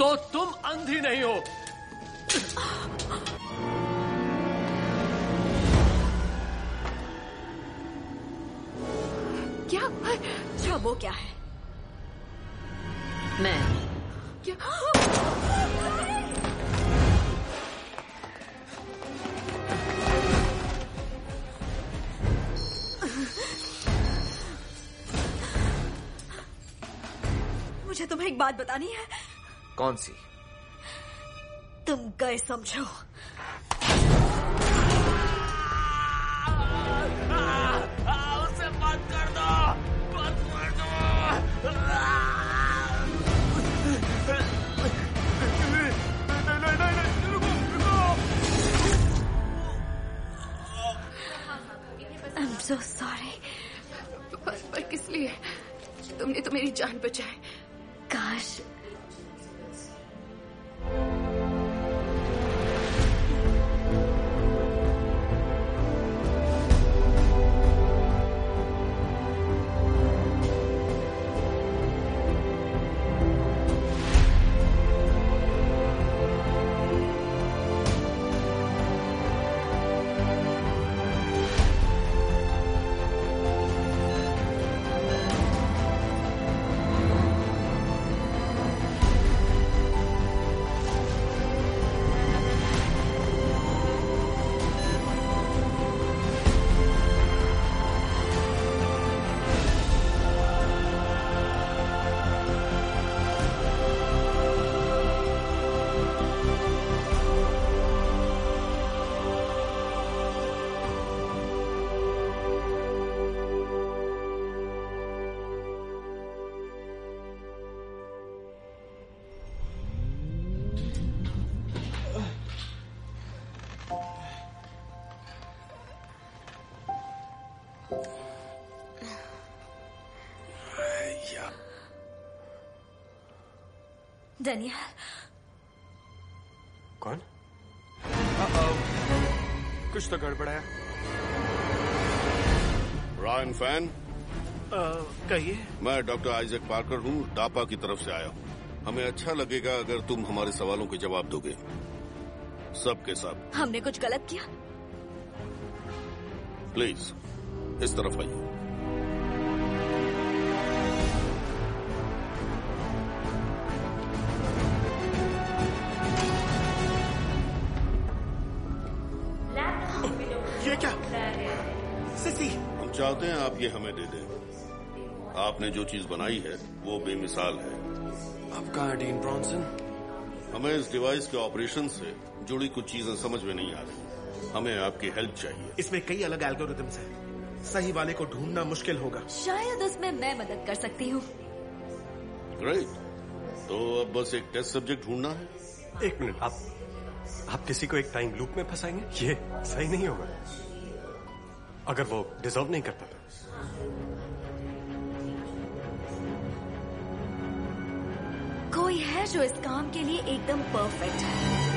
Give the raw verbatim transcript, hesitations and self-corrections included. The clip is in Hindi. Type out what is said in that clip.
तो तुम अंधी नहीं हो। क्या? अच्छा, वो क्या है? मैं क्या? मुझे तुम्हें एक बात बतानी है। कौन सी? तुम गए समझो। उसे बंद कर दो, बंद कर दो। नहीं नहीं नहीं, रुको रुको। I'm so sorry। पर, पर किस लिए? तुमने तो मेरी जान बचाई। काश डेनियल। कौन? कुछ तो गड़बड़ है। रायन फैन, कहिए। मैं डॉक्टर आइजक पार्कर हूँ, डापा की तरफ से आया हूँ। हमें अच्छा लगेगा अगर तुम हमारे सवालों के जवाब दोगे, सबके सब। हमने कुछ गलत किया? प्लीज इस तरफ आइए। ये क्या? सिसी, हम चाहते हैं आप ये हमें दे दें। आपने जो चीज बनाई है वो बेमिसाल है। आप कहाँ डीन ब्रॉन्सन? हमें इस डिवाइस के ऑपरेशन से जुड़ी कुछ चीजें समझ में नहीं आ रही। हमें आपकी हेल्प चाहिए। इसमें कई अलग एल्गोरिथम्स हैं। सही वाले को ढूंढना मुश्किल होगा। शायद उसमें मैं मदद कर सकती हूँ। ग्रेट, तो अब बस एक टेस्ट सब्जेक्ट ढूंढना है। एक मिनट, आप आप किसी को एक टाइम लूप में फंसाएंगे? ये सही नहीं होगा। अगर वो डिजर्व नहीं करता तो। कोई है जो इस काम के लिए एकदम परफेक्ट है।